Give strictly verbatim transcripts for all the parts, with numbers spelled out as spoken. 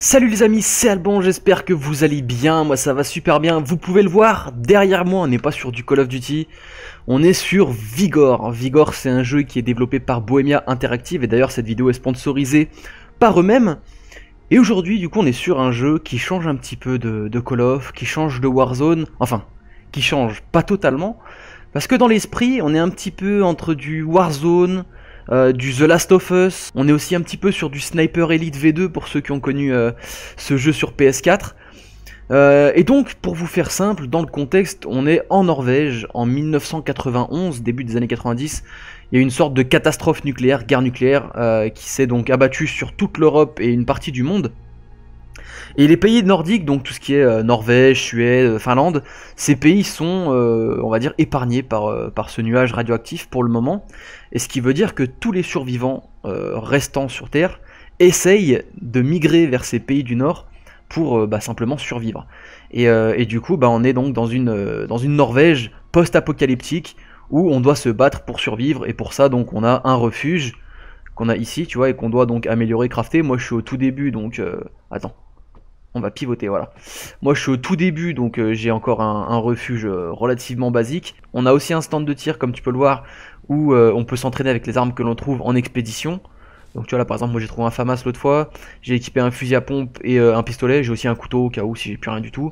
Salut les amis, c'est Alban, j'espère que vous allez bien, moi ça va super bien. Vous pouvez le voir, derrière moi on n'est pas sur du Call of Duty, on est sur Vigor. Vigor c'est un jeu qui est développé par Bohemia Interactive et d'ailleurs cette vidéo est sponsorisée par eux-mêmes. Et aujourd'hui du coup on est sur un jeu qui change un petit peu de, de Call of, qui change de Warzone, enfin qui change pas totalement, parce que dans l'esprit on est un petit peu entre du Warzone, Euh, du The Last of Us, on est aussi un petit peu sur du Sniper Elite V deux pour ceux qui ont connu euh, ce jeu sur P S quatre. Euh, et donc, pour vous faire simple, dans le contexte, on est en Norvège en mille neuf cent quatre-vingt-onze, début des années quatre-vingt-dix. Il y a eu une sorte de catastrophe nucléaire, guerre nucléaire, euh, qui s'est donc abattue sur toute l'Europe et une partie du monde. Et les pays nordiques, donc tout ce qui est euh, Norvège, Suède, Finlande, ces pays sont, euh, on va dire, épargnés par, euh, par ce nuage radioactif pour le moment. Et ce qui veut dire que tous les survivants euh, restants sur Terre essayent de migrer vers ces pays du Nord pour euh, bah, simplement survivre. Et, euh, et du coup, bah, on est donc dans une, euh, dans une Norvège post-apocalyptique où on doit se battre pour survivre. Et pour ça, donc, on a un refuge qu'on a ici, tu vois, et qu'on doit donc améliorer, crafter. Moi, je suis au tout début, donc... Euh... Attends. On va pivoter, voilà. Moi je suis au tout début, donc euh, j'ai encore un, un refuge euh, relativement basique. On a aussi un stand de tir, comme tu peux le voir, où euh, on peut s'entraîner avec les armes que l'on trouve en expédition. Donc tu vois là par exemple, moi j'ai trouvé un FAMAS l'autre fois, j'ai équipé un fusil à pompe et euh, un pistolet, j'ai aussi un couteau au cas où si j'ai plus rien du tout.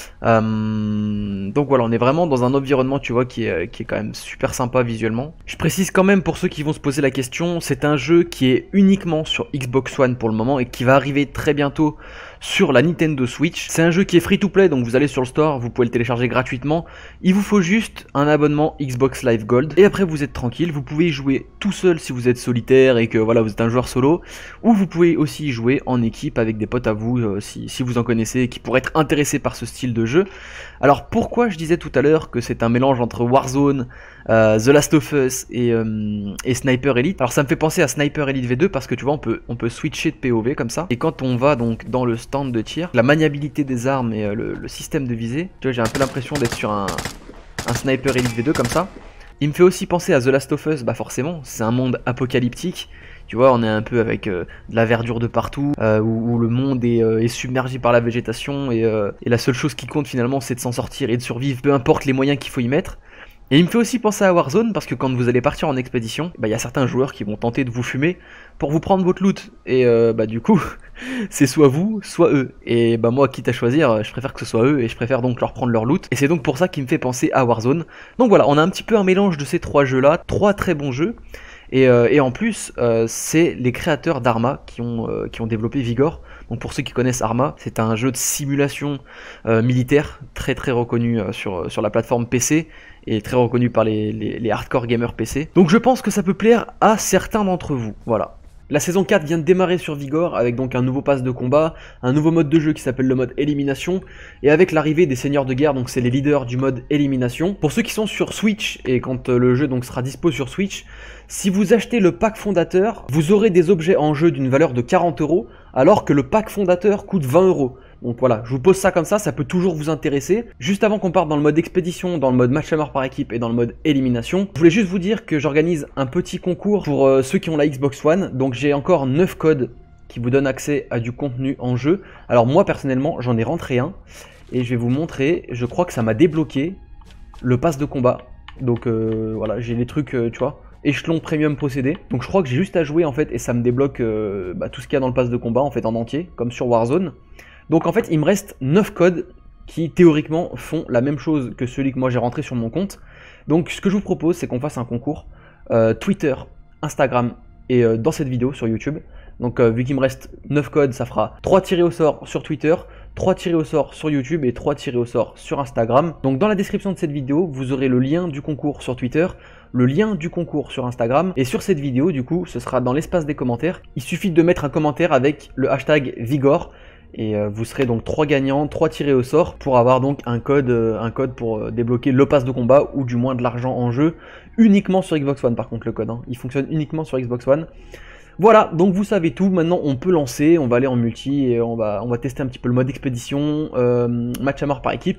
Euh, donc voilà, on est vraiment dans un environnement, tu vois, qui est, qui est quand même super sympa visuellement. Je précise quand même pour ceux qui vont se poser la question, c'est un jeu qui est uniquement sur Xbox One pour le moment et qui va arriver très bientôt sur la Nintendo Switch. C'est un jeu qui est free to play, donc vous allez sur le store, vous pouvez le télécharger gratuitement. Il vous faut juste un abonnement Xbox Live Gold et après vous êtes tranquille. Vous pouvez y jouer tout seul si vous êtes solitaire et que voilà vous êtes un joueur solo, ou vous pouvez aussi y jouer en équipe avec des potes à vous euh, si, si vous en connaissez et qui pourraient être intéressés par ce style de jeu. Alors pourquoi je disais tout à l'heure que c'est un mélange entre Warzone, euh, The Last of Us et, euh, et Sniper Elite. Alors ça me fait penser à Sniper Elite V deux parce que tu vois on peut, on peut switcher de P O V comme ça. Et quand on va donc dans le stand de tir, la maniabilité des armes et euh, le, le système de visée, tu vois j'ai un peu l'impression d'être sur un, un Sniper Elite V deux comme ça. Il me fait aussi penser à The Last of Us, bah forcément, c'est un monde apocalyptique. Tu vois, on est un peu avec euh, de la verdure de partout, euh, où, où le monde est, euh, est submergé par la végétation, et, euh, et la seule chose qui compte finalement c'est de s'en sortir et de survivre, peu importe les moyens qu'il faut y mettre. Et il me fait aussi penser à Warzone, parce que quand vous allez partir en expédition, bah, y a certains joueurs qui vont tenter de vous fumer pour vous prendre votre loot. Et euh, bah du coup, c'est soit vous, soit eux. Et bah moi, quitte à choisir, je préfère que ce soit eux, et je préfère donc leur prendre leur loot. Et c'est donc pour ça qu'il me fait penser à Warzone. Donc voilà, on a un petit peu un mélange de ces trois jeux-là, trois très bons jeux. Et, euh, et en plus, euh, c'est les créateurs d'Arma qui ont, euh, qui ont développé Vigor. Donc pour ceux qui connaissent Arma, c'est un jeu de simulation euh, militaire très très reconnu euh, sur, sur la plateforme P C et très reconnu par les, les, les hardcore gamers P C. Donc je pense que ça peut plaire à certains d'entre vous. Voilà. La saison quatre vient de démarrer sur Vigor avec donc un nouveau pass de combat, un nouveau mode de jeu qui s'appelle le mode élimination, et avec l'arrivée des seigneurs de guerre, donc c'est les leaders du mode élimination. Pour ceux qui sont sur Switch, et quand le jeu donc sera dispo sur Switch, si vous achetez le pack fondateur, vous aurez des objets en jeu d'une valeur de quarante euros, alors que le pack fondateur coûte vingt euros. Donc voilà, je vous pose ça comme ça, ça peut toujours vous intéresser. Juste avant qu'on parte dans le mode expédition, dans le mode match à mort par équipe et dans le mode élimination, je voulais juste vous dire que j'organise un petit concours pour euh, ceux qui ont la Xbox One. Donc j'ai encore neuf codes qui vous donnent accès à du contenu en jeu. Alors moi personnellement, j'en ai rentré un et je vais vous montrer, je crois que ça m'a débloqué le pass de combat. Donc euh, voilà, j'ai les trucs, euh, tu vois, échelon premium possédé. Donc je crois que j'ai juste à jouer en fait et ça me débloque euh, bah, tout ce qu'il y a dans le pass de combat en fait en entier, comme sur Warzone. Donc en fait il me reste neuf codes qui théoriquement font la même chose que celui que moi j'ai rentré sur mon compte. Donc ce que je vous propose c'est qu'on fasse un concours euh, Twitter, Instagram et euh, dans cette vidéo sur YouTube. Donc euh, vu qu'il me reste neuf codes, ça fera trois tirés au sort sur Twitter, trois tirés au sort sur YouTube et trois tirés au sort sur Instagram. Donc dans la description de cette vidéo, vous aurez le lien du concours sur Twitter, le lien du concours sur Instagram, et sur cette vidéo du coup ce sera dans l'espace des commentaires. Il suffit de mettre un commentaire avec le hashtag Vigor. Et euh, vous serez donc trois gagnants, trois tirés au sort pour avoir donc un code, euh, un code pour euh, débloquer le pass de combat ou du moins de l'argent en jeu, uniquement sur Xbox One par contre le code, hein. Il fonctionne uniquement sur Xbox One. Voilà, donc vous savez tout, maintenant on peut lancer, on va aller en multi et on va, on va tester un petit peu le mode expédition, euh, match à mort par équipe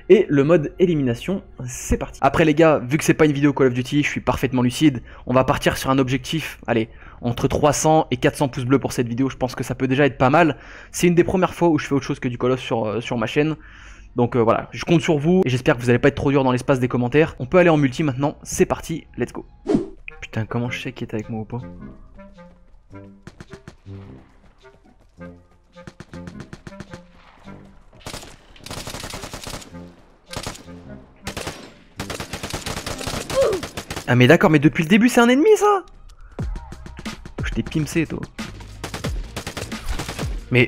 et le mode élimination, c'est parti. Après les gars, vu que c'est pas une vidéo Call of Duty, je suis parfaitement lucide, on va partir sur un objectif, allez, entre trois cents et quatre cents pouces bleus pour cette vidéo, je pense que ça peut déjà être pas mal. C'est une des premières fois où je fais autre chose que du Call of sur, euh, sur ma chaîne. Donc euh, voilà, je compte sur vous et j'espère que vous allez pas être trop dur dans l'espace des commentaires. On peut aller en multi maintenant, c'est parti, let's go. Putain, comment je sais qu'il est avec moi ou pas? Ah mais d'accord, mais depuis le début c'est un ennemi ça. Je t'ai pimcé toi. Mais...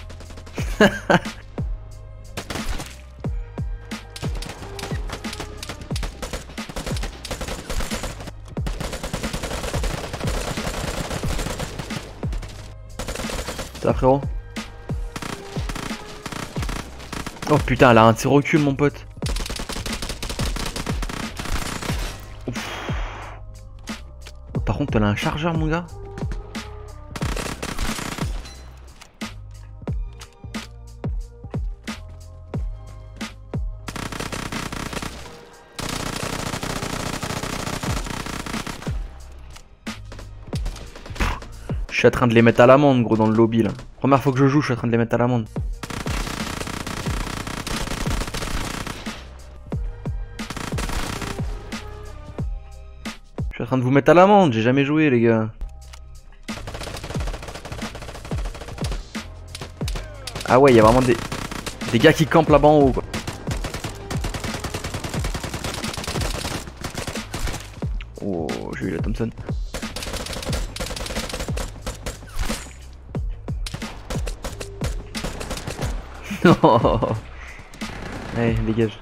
Ça frérot. Oh putain, elle a un de ses reculs mon pote. Ouf. Par contre elle a un chargeur mon gars. Je suis en train de les mettre à l'amende gros dans le lobby là. Première fois que je joue, je suis en train de les mettre à l'amende. Je suis en train de vous mettre à l'amende, j'ai jamais joué les gars. Ah ouais, il y a vraiment des, des gars qui campent là-bas en haut quoi. Oh, j'ai eu la Thompson. Non. Allez, dégage.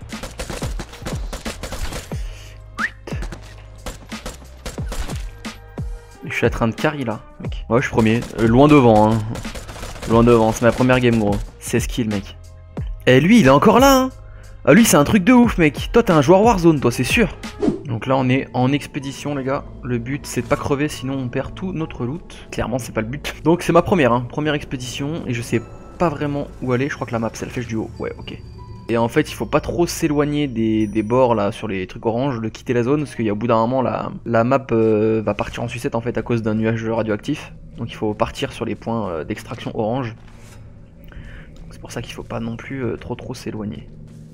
Je suis en train de carry là, mec. Ouais, je suis premier. Euh, loin devant, hein. Loin devant, c'est ma première game, gros. seize kills, mec. Et lui, il est encore là, hein. Ah, lui, c'est un truc de ouf, mec. Toi, t'es un joueur Warzone, toi, c'est sûr. Donc là, on est en expédition, les gars. Le but, c'est de pas crever, sinon on perd tout notre loot. Clairement, c'est pas le but. Donc, c'est ma première, hein. Première expédition. Et je sais pas vraiment où aller. Je crois que la map, c'est la flèche du haut. Ouais, ok. Et en fait, il faut pas trop s'éloigner des, des bords là sur les trucs orange, de quitter la zone, parce qu'il y a au bout d'un moment, la, la map euh, va partir en sucette en fait à cause d'un nuage radioactif. Donc il faut partir sur les points euh, d'extraction orange. C'est pour ça qu'il faut pas non plus euh, trop trop s'éloigner.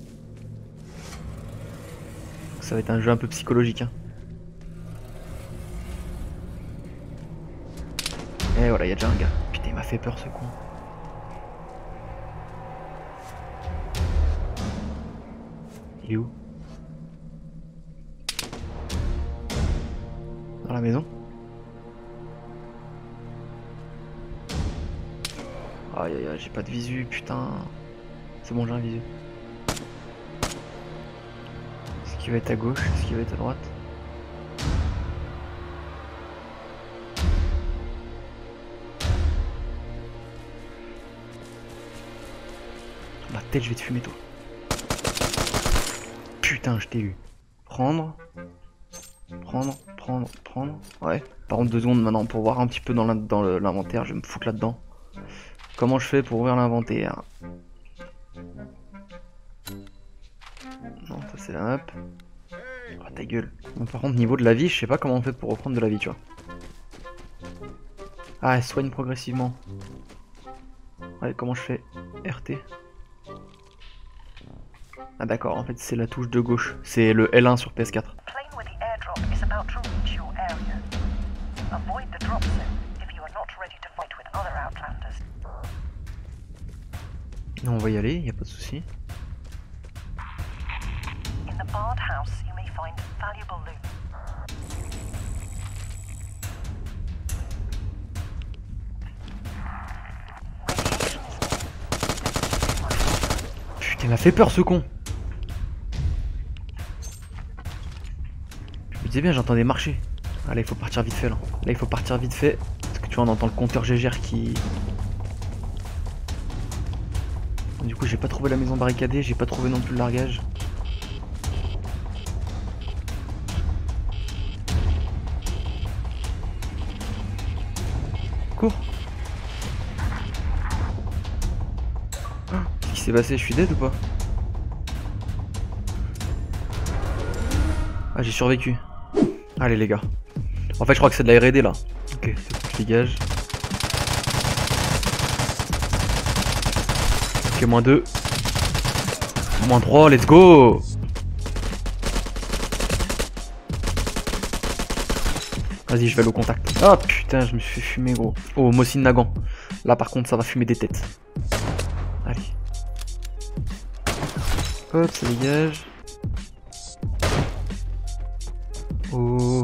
Ça va être un jeu un peu psychologique. Hein. Et voilà, il y a déjà un gars. Putain, il m'a fait peur ce con. Il est où? Dans la maison? Aïe aïe aïe, j'ai pas de visu, putain. C'est bon, j'ai un visu. Est-ce qu'il va être à gauche? Est-ce qu'il va être à droite? Sur ma tête, je vais te fumer, toi. Putain, je t'ai eu. Prendre. Prendre, prendre, prendre. Ouais. Par contre, deux secondes maintenant pour voir un petit peu dans l'inventaire. Je vais me foutre là-dedans. Comment je fais pour ouvrir l'inventaire? Non, ça c'est la map. Oh, ta gueule. Bon, par contre, niveau de la vie, je sais pas comment on fait pour reprendre de la vie, tu vois. Ah, elle soigne progressivement. Ouais, comment je fais? R T. Ah d'accord, en fait c'est la touche de gauche, c'est le L un sur P S quatre. Non, on va y aller, y a pas de souci. Putain, il m'a fait peur ce con. Je me disais bien, j'entendais marcher. Ah là, il faut partir vite fait là. Là, il faut partir vite fait. Parce que tu vois, on entend le compteur G G R qui... Du coup, j'ai pas trouvé la maison barricadée, j'ai pas trouvé non plus le largage. Cours. Qu'est-ce qui s'est passé? Je suis dead ou pas? Ah, j'ai survécu. Allez les gars. En fait je crois que c'est de la R et D là. Ok, je dégage. Ok, moins deux. Moins trois, let's go. Vas-y, je vais aller au contact. Oh putain, je me suis fait fumer gros. Oh, Mosin Nagant. Là par contre ça va fumer des têtes. Allez. Hop, ça dégage. Oh.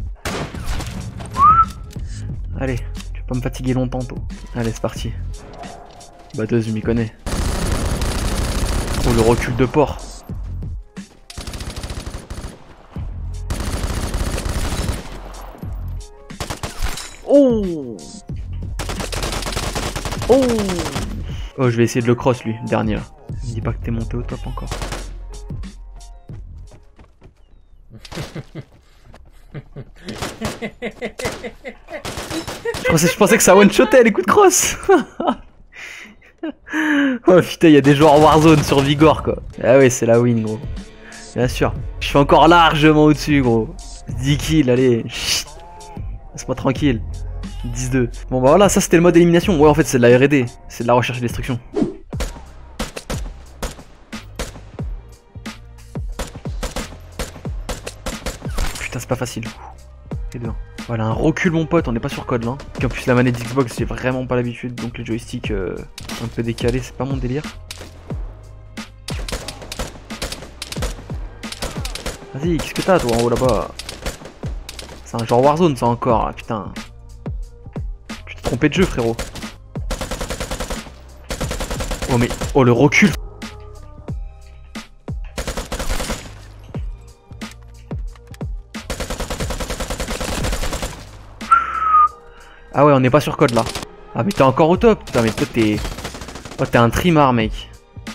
Allez, tu vas pas me fatiguer longtemps, toi. Allez, c'est parti. Batteuse, je m'y connais. Oh, le recul de porc. Oh. Oh. Oh, je vais essayer de le cross, lui, le dernier là. Dis pas que t'es monté au top encore. Je pensais, je pensais que ça one-shotait les coups de cross. Oh putain, il y a des joueurs Warzone sur Vigor quoi. Ah ouais, c'est la win gros. Bien sûr. Je suis encore largement au-dessus gros. dix kills, allez. Laisse-moi tranquille. dix deux. Bon bah voilà, ça c'était le mode élimination. Ouais, en fait c'est de la R et D. C'est de la recherche et destruction. Putain, c'est pas facile. C'est bien. Voilà, un recul mon pote, on n'est pas sur code là. Et en plus la manette d'Xbox j'ai vraiment pas l'habitude, donc les joysticks euh, un peu décalés, c'est pas mon délire. Vas-y, qu'est-ce que t'as toi en haut là-bas? C'est un genre Warzone ça encore, là, putain. Tu t'es trompé de jeu frérot. Oh mais, oh le recul. Ah ouais, on n'est pas sur code là. Ah mais t'es encore au top. Putain mais toi t'es... Oh t'es un trimar mec.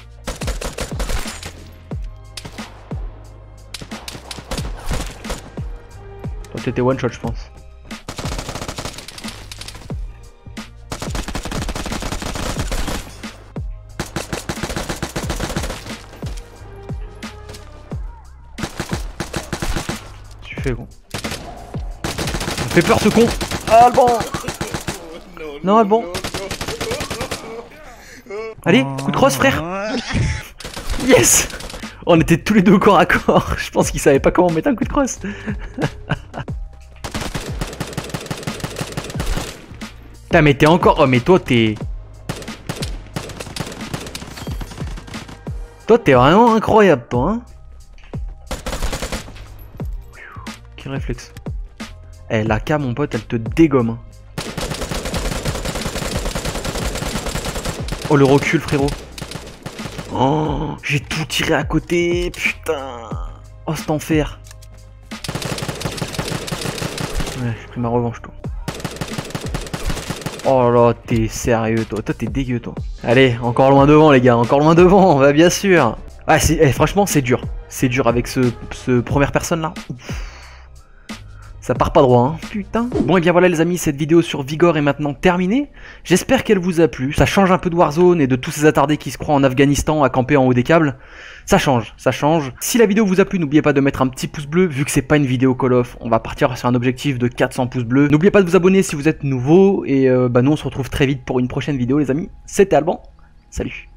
Toi t'étais one shot je pense. Tu fais con. Ça me fait peur ce con. Ah le bon. Non, bon. Allez, coup de crosse, frère. Yes. On était tous les deux corps à corps. Je pense qu'il savait pas comment mettre un coup de crosse. Putain, mais t'es encore... Oh, mais toi, t'es... Toi, t'es vraiment incroyable, toi, hein. Quel réflexe. Eh, la K, mon pote, elle te dégomme, hein. Oh le recul frérot. Oh j'ai tout tiré à côté. Putain. Oh cet enfer. Ouais j'ai pris ma revanche toi. Oh là t'es sérieux toi. Toi t'es dégueu toi. Allez encore loin devant les gars. Encore loin devant. Bah bien sûr. Ah c'est eh, franchement c'est dur. C'est dur avec ce, ce première personne là. Ouf. Ça part pas droit, hein. Putain. Bon, et bien voilà les amis, cette vidéo sur Vigor est maintenant terminée. J'espère qu'elle vous a plu. Ça change un peu de Warzone et de tous ces attardés qui se croient en Afghanistan à camper en haut des câbles. Ça change, ça change. Si la vidéo vous a plu, n'oubliez pas de mettre un petit pouce bleu. Vu que c'est pas une vidéo Call of, on va partir sur un objectif de quatre cents pouces bleus. N'oubliez pas de vous abonner si vous êtes nouveau. Et euh, bah nous, on se retrouve très vite pour une prochaine vidéo les amis. C'était Alban. Salut.